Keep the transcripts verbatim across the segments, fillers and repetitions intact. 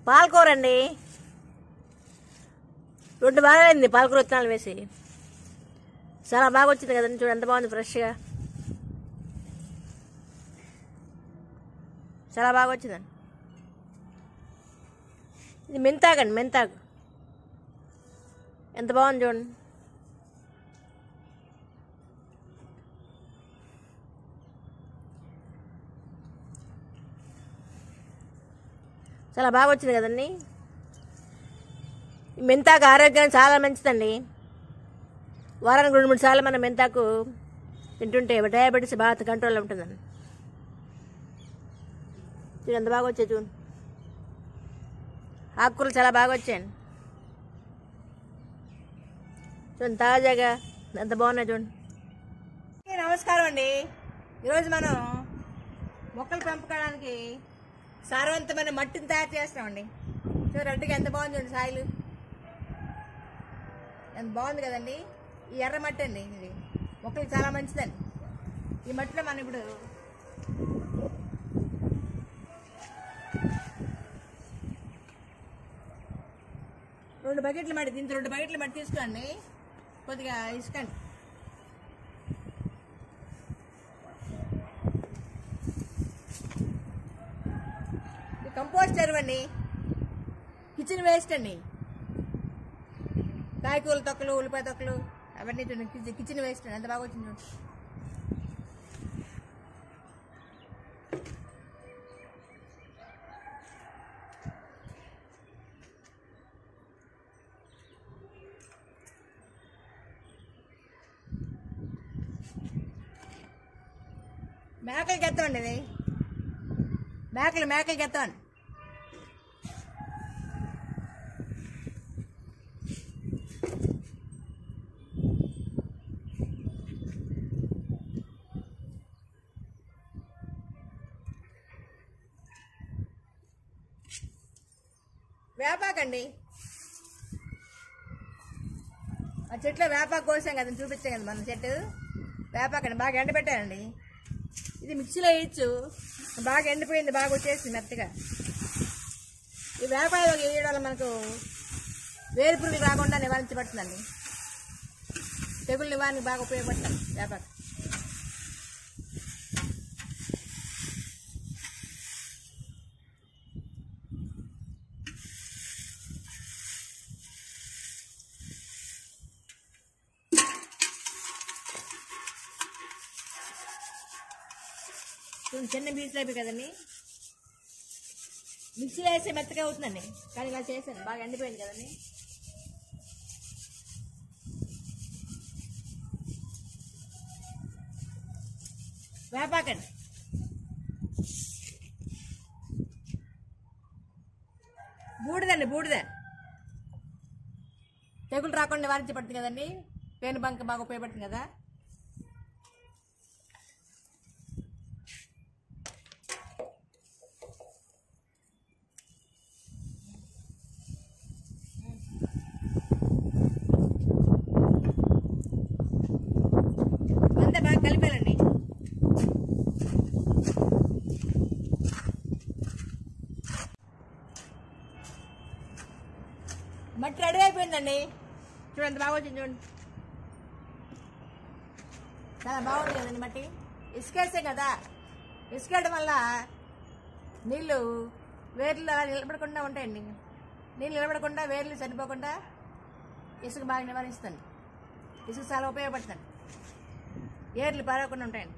పాలకూర అండి. రెండు బాగాయింది పాలకూర విత్తనాలు వేసి. చాలా బాగా వచ్చింది కదండి, చూడండి ఎంత బాగుంది, ఫ్రెష్గా చాలా బాగా వచ్చిందండి. ఇది మెంతాకండి, మెంతాకు ఎంత బాగుంది చూడండి. చాలా బాగా వచ్చింది కదండి. మెంతాకు ఆరోగ్యానికి చాలా మంచిదండి. వారానికి రెండు మూడు సార్లు మనం మెంతాకు తింటుంటే డయాబెటీస్ బాగా కంట్రోల్లో ఉంటుందండి. చూడు ఎంత బాగా వచ్చాయి, చూడండి ఆకుకూరలు చాలా బాగా వచ్చాయండి. చూడండి తాజాగా ఎంత బాగున్నాయి చూడండి. నమస్కారం అండి. ఈరోజు మనం మొక్కలు పెంపకడానికి సారవంతమైన మట్టిని తయారు చేస్తామండి. చూడండి రెడ్డిగా ఎంత బాగుంది చూడండి, సాయిలు ఎంత బాగుంది కదండి. ఈ ఎర్ర మట్టి అండి, ఇది మొక్కలకు చాలా మంచిదండి. ఈ మట్టిలో మనం ఇప్పుడు రెండు బకెట్ల మట్టి, దీంతో రెండు బకెట్ల మట్టి తీసుకోండి, కొద్దిగా ఇసుకండి. కంపోస్ట్ ఎరువు అండి, కిచెన్ వేస్ట్ అండి, కాయకూరల తొక్కలు, ఉల్లిపాయ తొక్కలు అవన్నీ చూడండి, కిచెన్ వేస్ట్ అండి. ఎంత బాగా వచ్చింది చూడండి. మేకలకి ఎత్తామండి, ఇది మేకలు మేకలకి ఎత్తామండి. వేపాకండి, ఆ చెట్లో వేపాకు కోసాం కదా, చూపించాం కదా మన చెట్టు వేపాకండి. బాగా ఎండబెట్టానండి, ఇది మిక్సీలో వేయచ్చు. బాగా ఎండిపోయింది, బాగా వచ్చేసింది మెత్తగా. ఈ వేపాకు వేయడం వల్ల మనకు వేరు పురుగులు రాకుండా నివారించబడుతుందండి. తెగులు నివారణకు బాగా ఉపయోగపడుతుంది వేపాకు. చిన్న పీసులు అయిపోయి కదండి, మిక్సీలో వేస్తే మెత్తగా అవుతుందండి. కానీ ఇలా చేశాను, బాగా ఎండిపోయింది కదండి. వేపాకండి, బూడిదండి, బూడిద తెగులు రాకుండా నివారించబడుతుంది కదండి. పేను బంక బాగా ఉపయోగపడుతుంది కదా. అంతా బాగా కలిపాలండి. మట్టి రెడీ అయిపోయిందండి. చూడండి ఎంత బాగా వచ్చింది చూడండి, చాలా బాగుంది కదండి మట్టి. ఇసుకేసే కదా, ఇసుకేయడం వల్ల నీళ్ళు వేర్లు నిలబడకుండా ఉంటాయండి. నీళ్ళు నిలబడకుండా వేర్లు చనిపోకుండా ఇసుక బాగా నివారిస్తుంది. ఇసుక చాలా ఉపయోగపడుతుంది, ఏర్లు పారకుండా ఉంటాయండి.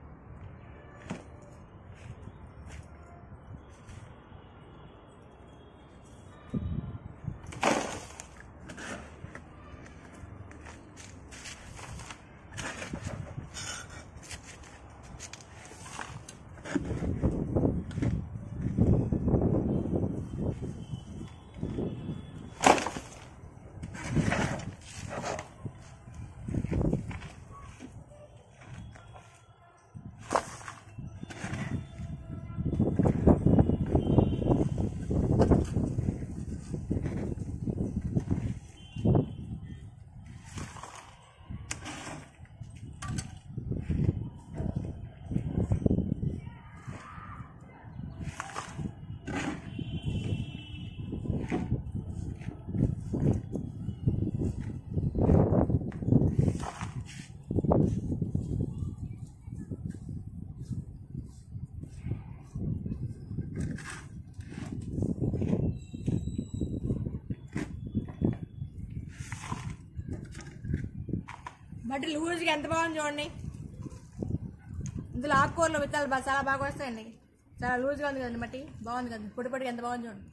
మట్టి లూజ్గా ఎంత బాగుంది చూడండి. ఇందులో ఆకుకూరలు విత్తనాలు బాగా చాలా బాగా వస్తాయండి. చాలా లూజ్గా ఉంది కదండి మట్టి, బాగుంది కదా, పొడి పొడిగా ఎంత బాగుంది చూడండి.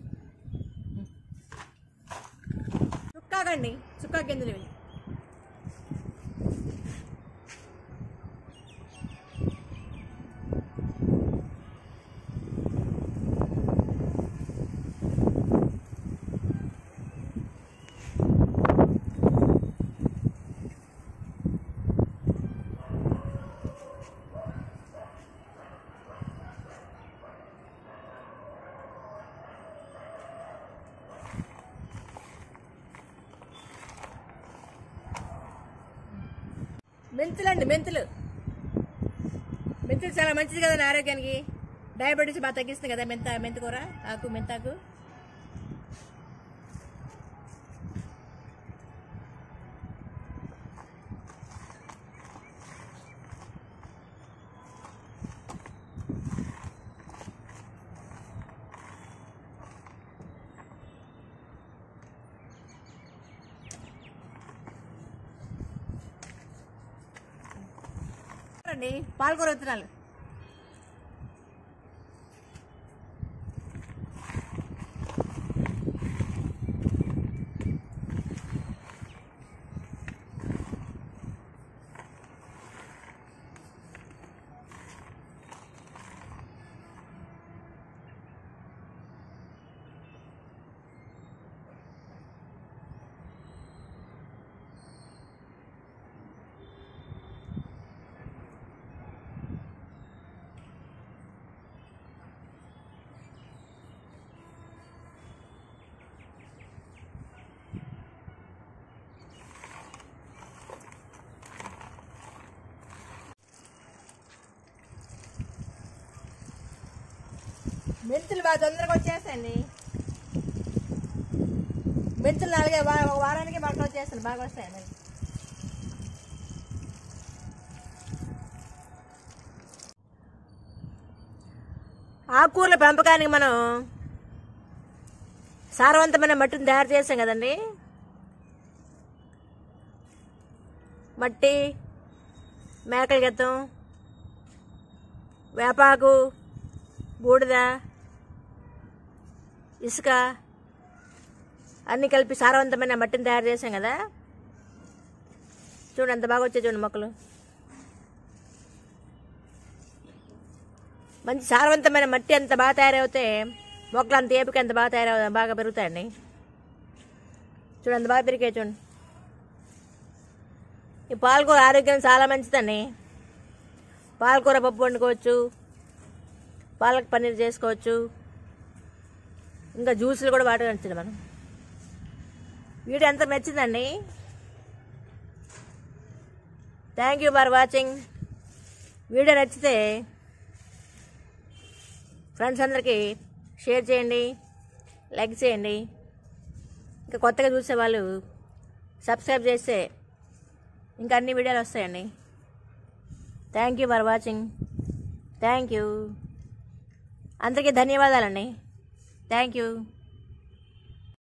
చుక్కాకండి, చుక్కా గింజలు ఇవి. మెంతులు అండి, మెంతులు మెంతులు చాలా మంచిది కదండి ఆరోగ్యానికి. డయాబెటీస్ బాగా తగ్గిస్తుంది కదా మెంత మెంతికూర ఆకు మెంతాకు. అండి పాలకూర విత్తనాలు. మెంతులు బాగా తొందరగా వచ్చేస్తాయండి. మెంతులు నాలుగే ఒక వారానికి మొక్కలు వచ్చేస్తాయి, బాగా వస్తాయండి. ఆకుకూరల పెంపకానికి మనం సారవంతమైన మట్టిని తయారు చేసాం కదండి. మట్టి, మేకల గెత్తం, వేపాకు, బూడిద, ఇసుక అన్నీ కలిపి సారవంతమైన మట్టిని తయారు చేసాం కదా. చూడండి ఎంత బాగా వచ్చాయి చూడండి మొక్కలు. మంచి సారవంతమైన మట్టి ఎంత బాగా తయారవుతే మొక్కలు అంత ఏపుకి ఎంత బాగా తయారవు బాగా పెరుగుతాయండి. చూడండి ఎంత బాగా పెరిగాయి చూడండి. ఈ పాలకూర ఆరోగ్యం చాలా మంచిదండి. పాలకూర పప్పు వండుకోవచ్చు, పాలక్ పన్నీర్ చేసుకోవచ్చు, ఇంకా జ్యూసులు కూడా వాడవచ్చు మనం. వీడియో ఎంత నచ్చిందండి. Thank you for watching. Video నచ్చితే ఫ్రెండ్స్ అందరికీ షేర్ చేయండి, లైక్ చేయండి. ఇంకా కొత్తగా చూసే వాళ్ళు సబ్స్క్రైబ్ చేస్తే ఇంకా అన్ని వీడియోలు వస్తాయండి. Thank you for watching. Thank you. అందరికీ ధన్యవాదాలండి. Thank you.